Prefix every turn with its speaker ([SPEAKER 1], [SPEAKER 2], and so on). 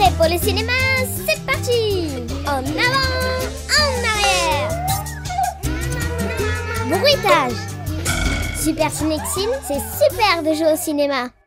[SPEAKER 1] Prêt pour le cinéma? C'est parti! En avant, en arrière! Bruitage! Super Cinexine, c'est super de jouer au cinéma!